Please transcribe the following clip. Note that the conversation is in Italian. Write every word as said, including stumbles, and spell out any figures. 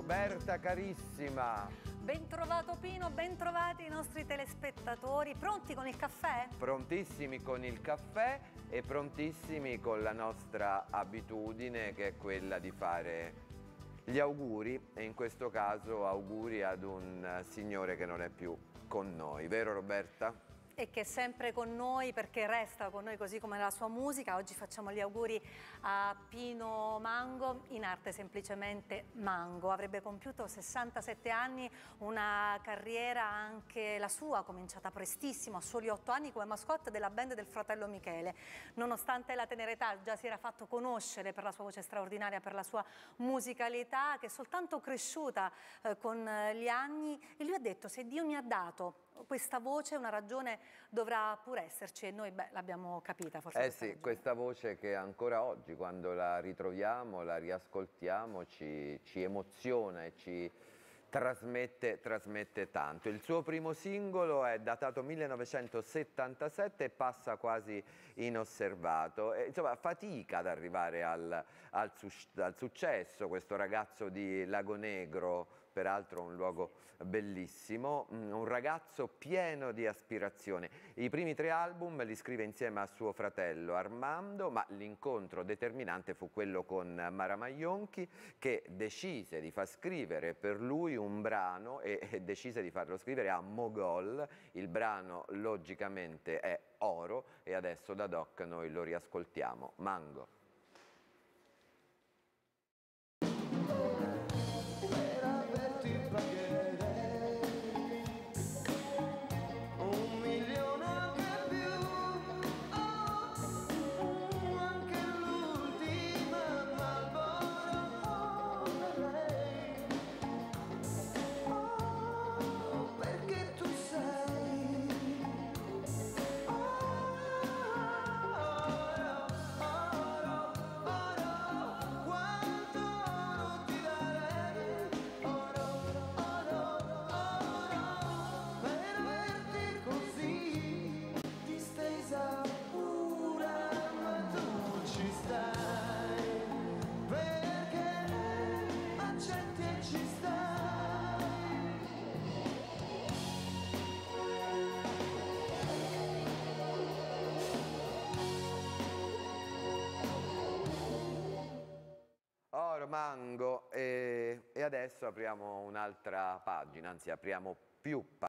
Roberta carissima. Ben trovato Pino, ben trovati i nostri telespettatori. Pronti con il caffè? Prontissimi con il caffè e prontissimi con la nostra abitudine, che è quella di fare gli auguri, e in questo caso auguri ad un signore che non è più con noi, vero Roberta? E che è sempre con noi, perché resta con noi così come la sua musica. Oggi facciamo gli auguri a Pino Mango, in arte semplicemente Mango. Avrebbe compiuto sessantasette anni, una carriera anche la sua cominciata prestissimo, a soli otto anni, come mascotte della band del fratello Michele. Nonostante la tenera età già si era fatto conoscere per la sua voce straordinaria, per la sua musicalità, che è soltanto cresciuta eh, con gli anni. E lui ha detto: se Dio mi ha dato questa voce, una ragione dovrà pure esserci, e noi l'abbiamo capita forse. Eh sì, ragione. Questa voce che ancora oggi, quando la ritroviamo, la riascoltiamo, ci, ci emoziona e ci trasmette, trasmette tanto. Il suo primo singolo è datato millenovecentosettantasette e passa quasi inosservato. E, insomma, fatica ad arrivare al, al, su, al successo, questo ragazzo di Lagonegro, peraltro un luogo bellissimo, un ragazzo pieno di aspirazione. I primi tre album li scrive insieme a suo fratello Armando, ma l'incontro determinante fu quello con Mara Maionchi, che decise di far scrivere per lui un brano e decise di farlo scrivere a Mogol. Il brano logicamente è Oro, e adesso da Doc noi lo riascoltiamo. Mango. Oro, Mango, e, e adesso apriamo un'altra pagina, anzi apriamo più pagine.